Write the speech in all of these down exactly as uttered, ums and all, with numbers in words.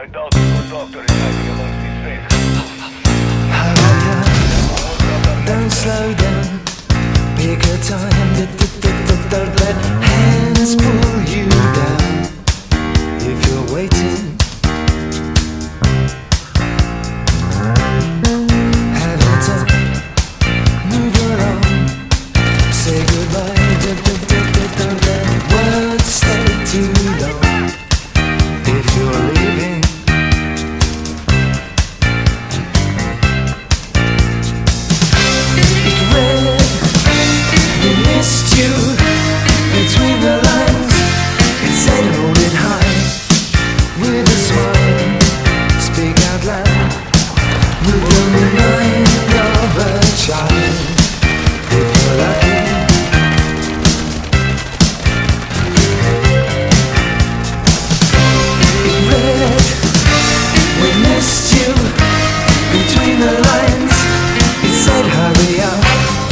I doubt if the doctor is hiding amongst these fakes. Hurry up, don't slow down. Pick a time, don't let hands pull you down. If you're waiting, have your time, move along, say goodbye, don't let words stay too long. If you're leaving, it read, we missed you. Between the lines, it said hold it high. With a smile, speak out loud. With the mind of a child. If you're lucky, it read, we missed you. Between the lines, it said hurry up.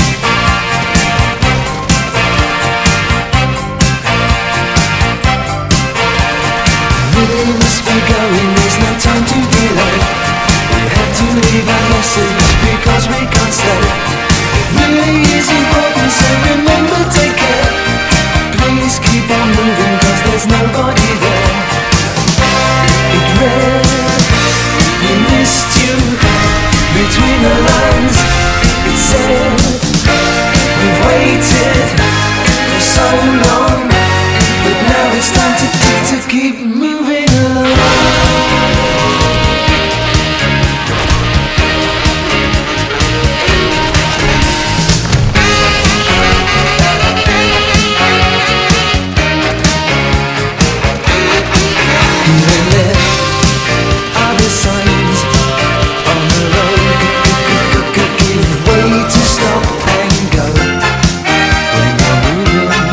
We must be going, there's no time to delay. We have to leave our message because we can't stay. It really is important, so remember, take care. Please keep on moving, cause there's nobody there. It read, we missed you. Between the lines, it said, we've waited for so long, but now it's time to, to, to keep moving along. Even there are the signs on the road, give way to stop and go when you're moving.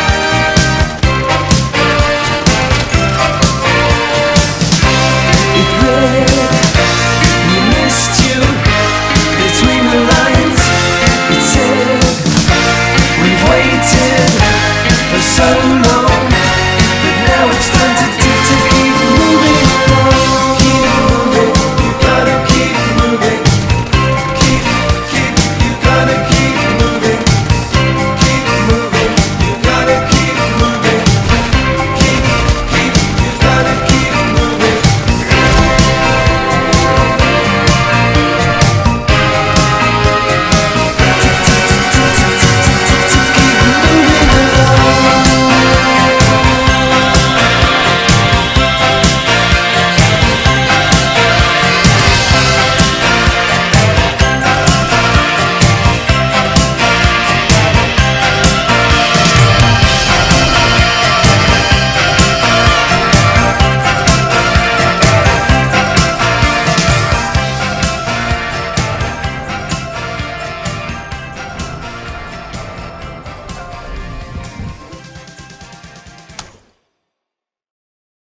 It read, we missed you. Between the lines, it said, we've waited for so long.